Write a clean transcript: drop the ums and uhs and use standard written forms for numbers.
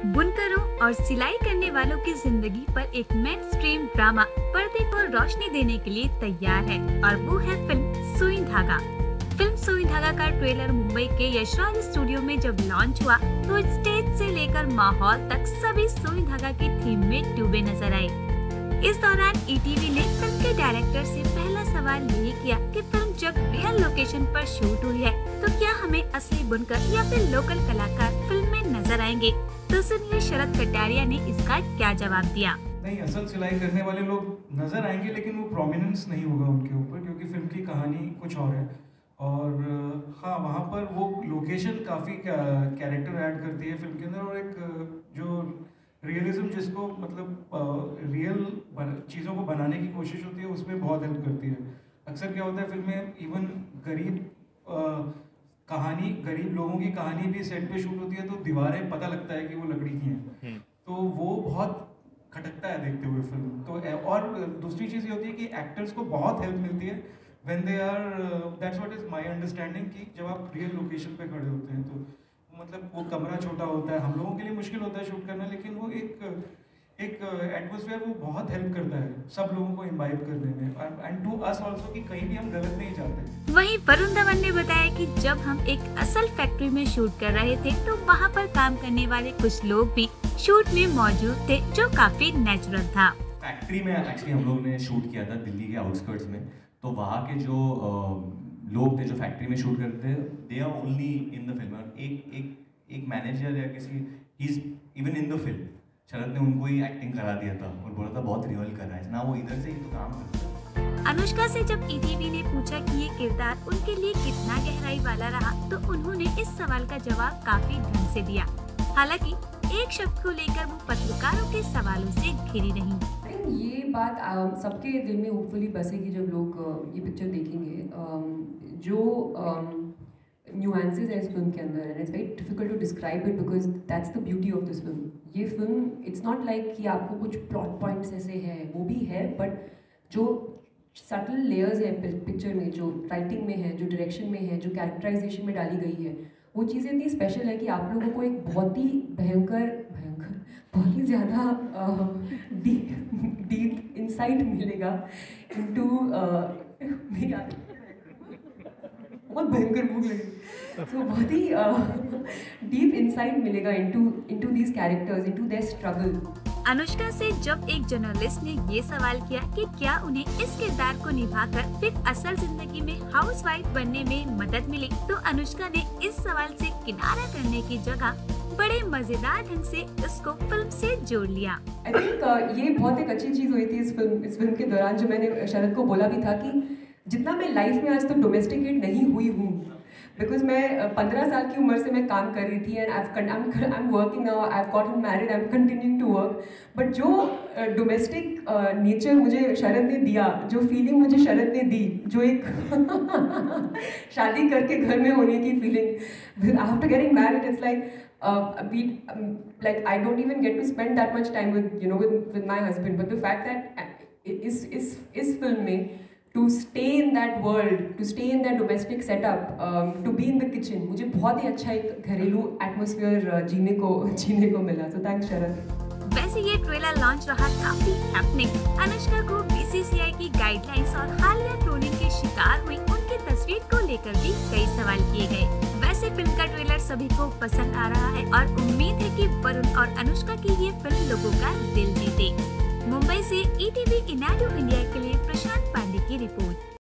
बुनकरों और सिलाई करने वालों की जिंदगी पर एक मेन स्ट्रीम ड्रामा पर्दे को रोशनी देने के लिए तैयार है और वो है फिल्म सुई धागा। फिल्म सुई धागा का ट्रेलर मुंबई के यशराज स्टूडियो में जब लॉन्च हुआ तो स्टेज से लेकर माहौल तक सभी सुई धागा की थीम में डूबे नजर आए। इस दौरान ईटीवी ने फिल्म के डायरेक्टर से पहला सवाल यही किया कि फिल्म जब रियल लोकेशन पर शूट हुई है तो क्या हमें असली बुनकर या फिर लोकल कलाकार फिल्म में नजर आएंगे। तो सुनिए शरद कटारिया ने इसका क्या जवाब दिया। नहीं, असल सिलाई करने वाले लोग नजर आएंगे लेकिन वो प्रोमिनेंस नहीं होगा उनके ऊपर, क्योंकि फिल्म की कहानी कुछ और है। और हाँ, वहाँ पर वो लोकेशन काफ़ी कैरेक्टर ऐड करती है फिल्म के अंदर, और एक जो रियलिज्म जिसको मतलब रियल चीज़ों को बनाने की कोशिश होती है उसमें बहुत हेल्प करती है। अक्सर क्या होता है फिल्म में, इवन गरीब लोगों की कहानी भी सेट पे शूट होती है तो दीवारें पता लगता है कि वो लकड़ी की हैं, तो वो बहुत खटकता है देखते हुए फिल्म। तो और दूसरी चीज़ ये होती है कि एक्टर्स को बहुत हेल्प मिलती है when they are, that's what is my understanding, कि जब आप रियल लोकेशन पे खड़े होते हैं तो मतलब वो कमरा छोटा होता है, हम लोगों के लिए मुश्किल होता है शूट करना, लेकिन वो एक एटमॉस्फेयर वो बहुत हेल्प करता है सब लोगों को इम्बाइब करने में, एंड टू अस आल्सो, कि कहीं भी हम गलत नहीं जाते। वहीं वरुण धवन ने बताया कि जब हम एक असल फैक्ट्री में शूट कर रहे थे तो वहाँ पर काम करने वाले कुछ लोग भी शूट में मौजूद थे जो काफी नेचुरल था। फैक्ट्री में एक्चुअली हम लोग ने शूट किया था दिल्ली के आउटस्कर्ट्स में, तो वहाँ के जो लोग थे जो फैक्ट्री में शूट करते थे, they are only in the film. एक मैनेजर या किसी, he is even in the film. Sharad ने उनको ही एक्टिंग करा दिया था और बोला था बहुत रियल कर रहा है ना, वो इधर से ही तो काम करता है। अनुष्का से जब ईटीवी ने पूछा कि ये किरदार उनके लिए कितना गहराई वाला रहा तो उन्होंने इस सवाल का जवाब काफी ढंग से दिया। हालांकि एक शब्द को लेकर वो पत्रकारों के सवालों से घिरी रहीं। ये बात सबके दिल में होपफुली बसेगी जब लोग ये पिक्चर देखेंगे। जो न्यूएंसेस है इस फिल्म के अंदर, and it's very difficult to describe it because that's the beauty of this film. ये फिल्म इट्स नॉट लाइक कि आपको कुछ प्लॉट पॉइंट्स ऐसे हैं, वो भी है, बट जो सटल लेयर्स है पिक्चर में, जो राइटिंग में है, जो डायरेक्शन में है, जो कैरेक्टराइजेशन में डाली गई है, वो चीज़ें इतनी स्पेशल है कि आप लोगों को एक बहुत ही बहुत ही ज़्यादा डीप इंसाइट मिलेगा इनटू बहुत भयंकर भूख लगी, तो बहुत ही डीप इंसाइट मिलेगा into these characters, into their struggle. Anushka से जब एक जर्नलिस्ट ने ये सवाल किया कि क्या उन्हें इस किरदार को निभाकर फिर असल जिंदगी में हाउसवाइफ बनने में मदद मिली, तो अनुष्का ने इस सवाल से किनारा करने की जगह बड़े मजेदार ढंग से उसको फिल्म से जोड़ लिया। आई थिंक ये बहुत एक अच्छी चीज़ हुई थी इस फिल्म के दौरान, जो मैंने शरद को बोला भी था कि जितना मैं लाइफ में आज तक डोमेस्टिकेट नहीं हुई हूँ, बिकॉज मैं 15 साल की उम्र से मैं काम कर रही थी, and I am working now, I have gotten married, I am continuing to work, but जो डोमेस्टिक नेचर मुझे शरद ने दिया, जो फीलिंग मुझे शरद ने दी, जो एक शादी करके घर में होने की feeling after getting married, it's like I don't even get to spend that much time with my husband, but the fact that is film में to stay in that world, to stay in that domestic setup, to be in the kitchen, मुझे बहुत ही अच्छा एक घरेलू atmosphere जीने को मिला। So thanks शरद। वैसे ये ट्रेलर लॉन्च रहा काफी हैपनिंग। अनुष्का को बीसीसीआई की गाइडलाइंस और हालिया ट्रोलिंग के शिकार हुई उनकी तस्वीर को लेकर भी कई सवाल किए गए। वैसे फिल्म का ट्रेलर सभी को पसंद आ रहा है और उम्मीद है कि वरुण और अनुष्का की ये फिल्म लोगों का दिल जीते। मुंबई से ईटीवी इनाडू इंडिया